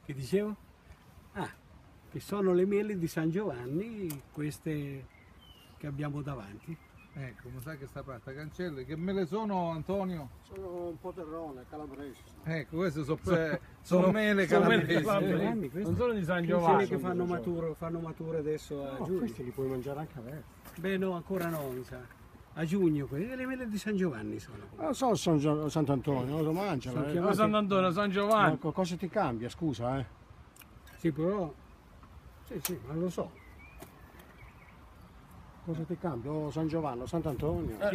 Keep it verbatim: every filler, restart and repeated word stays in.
Che dicevo? Ah, che sono le mele di San Giovanni, queste che abbiamo davanti. Ecco, mi sa che sta parte cancelle. Che mele sono, Antonio? Sono un po' terrone, calabresi. Ecco, queste sono, sono, sono mele sono mele calabresi. calabresi. Non sono di San Quelle Giovanni. che fanno mature, fanno mature adesso a No, giugno. questi li puoi mangiare anche aperti. Beh no, ancora no, mi sa. A giugno, quelle le mele di San Giovanni sono. Non so San Gio- Sant'Antonio, lo mangiano. Sono Eh. chiamati- Sant'Antonio, San Giovanni. Ma cosa ti cambia, scusa, eh? Sì, però... Sì, sì, ma lo so. Cosa ti cambia? Oh, San Giovanni, Sant'Antonio.